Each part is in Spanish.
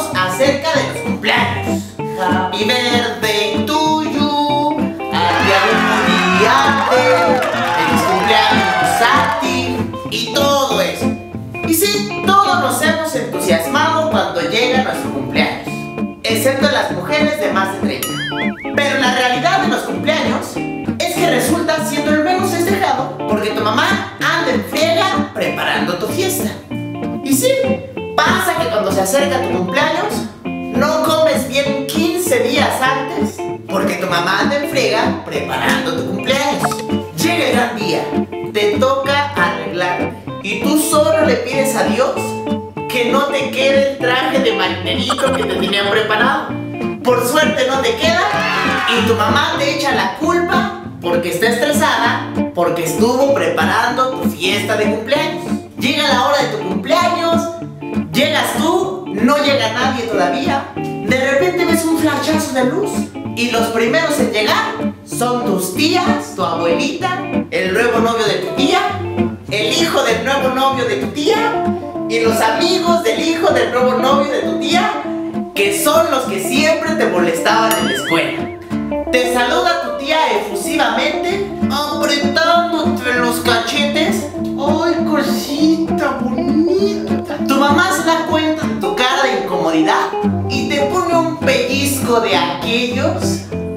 hablaremos acerca de los cumpleaños. Happy birthday to you. Happy mundial. Feliz cumpleaños a ti. Y todo eso. Y sí, todos nos hemos entusiasmado cuando llega nuestro cumpleaños, excepto las mujeres de más de 30. Pero la realidad de los cumpleaños es que resulta siendo el menos festejado porque tu mamá anda en friega preparando tu fiesta. Y sí, pasa que cuando se acerca tu cumpleaños no comes bien 15 días antes porque tu mamá anda en friega preparando tu cumpleaños. Llega el gran día, te toca arreglarte y tú solo le pides a Dios que no te quede el traje de marinerito que te tenían preparado. Por suerte no te queda y tu mamá te echa la culpa porque está estresada porque estuvo preparando tu fiesta de cumpleaños. Llega la hora de tu cumpleaños, llegas tú, no llega nadie todavía. De repente ves un flashazo de luz y los primeros en llegar son tus tías, tu abuelita, el nuevo novio de tu tía, el hijo del nuevo novio de tu tía y los amigos del hijo del nuevo novio de tu tía, que son los que siempre te molestaban en la escuela. Te saluda tu tía efusivamente, apretándote los cachetes. ¡Ay, cosita bonita! Tu mamá se da cuenta de tu cara de incomodidad y te pone un pellizco de aquellos.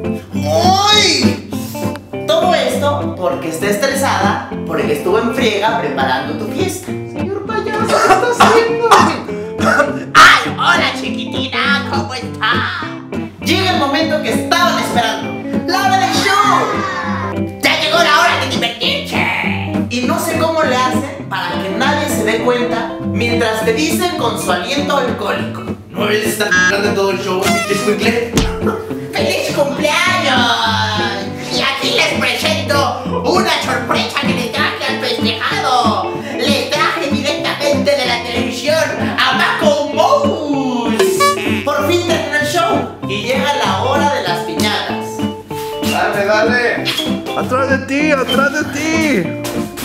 ¡Ay! Todo esto porque está estresada, porque estuvo en friega preparando tu fiesta. Señor payaso, ¿qué está haciendo? ¡Ay, hola chiquitina! ¿Cómo está? Llega el momento que estaban esperando. ¡La hora del show! ¡Ya llegó la hora de divertirse! Y no sé cómo le hacen para que nadie se dé cuenta mientras te dicen con su aliento alcohólico: no, él está hablando todo el show, es muy claro. ¡Feliz cumpleaños! Y aquí les presento una sorpresa que le traje al festejado. Les traje directamente de la televisión a Maco Mouse. Por fin terminó el show y llega la hora de las piñatas. Dale, dale. Atrás de ti, atrás de ti.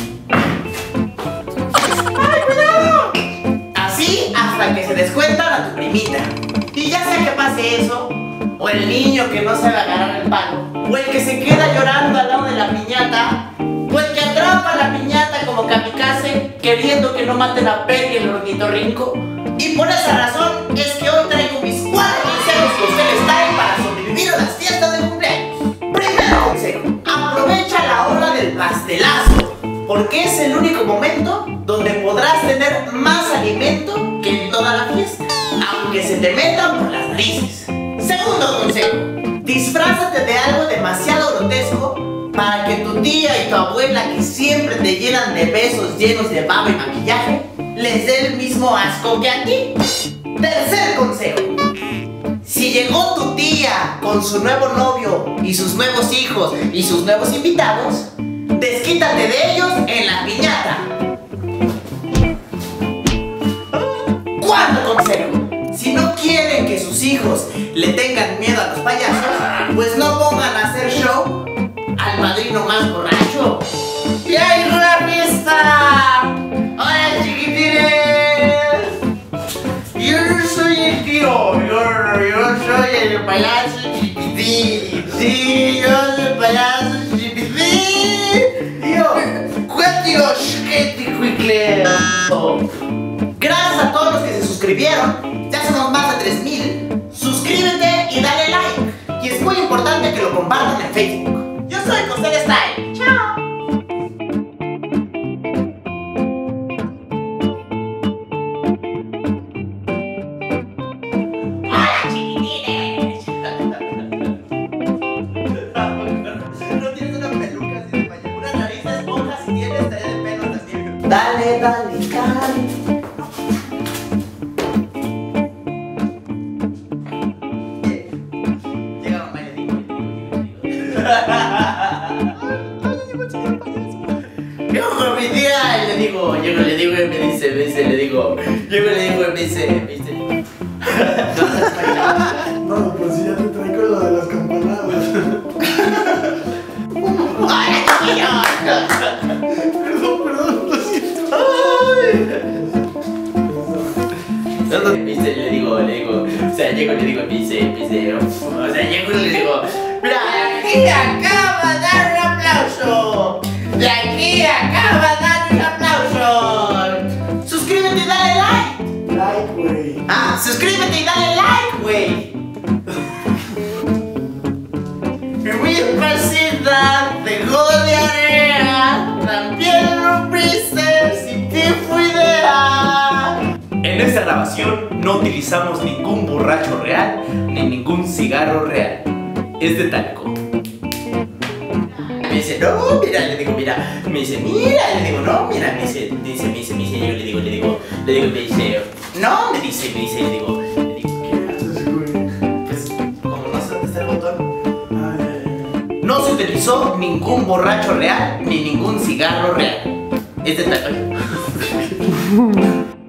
¡Ay, cuidado! Así hasta que se descuentan a tu primita. Y ya sea que pase eso, o el niño que no sabe agarrar el palo, o el que se queda llorando al lado de la piñata, o el que atrapa la piñata como kamikaze queriendo que no maten a Peggy el ornitorrinco. Y por esa razón es que hoy traigo mis 4 consejos que ustedes traen para sobrevivir a las fiestas de cumpleaños. Primer consejo: aprovecha la hora del pastelazo, porque es el único momento donde podrás tener más alimento que en toda la fiesta, aunque se te metan por las narices. Segundo consejo: disfrázate de algo demasiado grotesco para que tu tía y tu abuela, que siempre te llenan de besos llenos de baba y maquillaje, les dé el mismo asco que a ti. Tercer consejo: si llegó tu tía con su nuevo novio y sus nuevos hijos y sus nuevos invitados, desquítate de ellos en la piñata. Cuarto consejo: si no quieren que sus hijos le tengan miedo a los payasos, pues no pongan a hacer show al padrino más borracho. ¡Y ahí la fiesta! ¡Hola, chiquitines! Yo no soy el tío, yo soy el payaso chiquitín. Sí, yo soy el payaso chiquitín. Tío, cuéntanos qué te cuicle. Gracias a todos los que se suscribieron, ya somos más de 3000. Suscríbete y dale like. Y es muy importante que lo compartan en Facebook. Yo soy Costel Style. ¡Chao! ¡Hola, chiquitines! No tienes una peluca así de payaso. Una nariz de esponja si tienes talla de pelo también. Dale, dale, dale. Yo con mi tía le digo, y me dice, No, pues si ya te traigo lo de las campanadas. ¡hola, chiquillos! Perdón, lo siento. Ay. Le digo, o sea, llego y le digo, pise, o sea, llego y le digo, mira, aquí acaba de dar un aplauso, de aquí acaba de dar un aplauso, suscríbete y dale like. Like, güey. Ah, suscríbete y dale like, güey. Mi parecida dejó de area, también lo priste si te fue idea. En esta grabación no utilizamos ningún borracho real ni ningún cigarro real. Es de talco. Me dice, no, mira, le digo, mira. Me dice, mira, le digo, no, mira. Me dice, yo le digo, me dice, no, me dice, le digo, ¿qué haces, güey? Pues, como no sé dónde está el botón. No se utilizó ningún borracho real ni ningún cigarro real. Es de talco.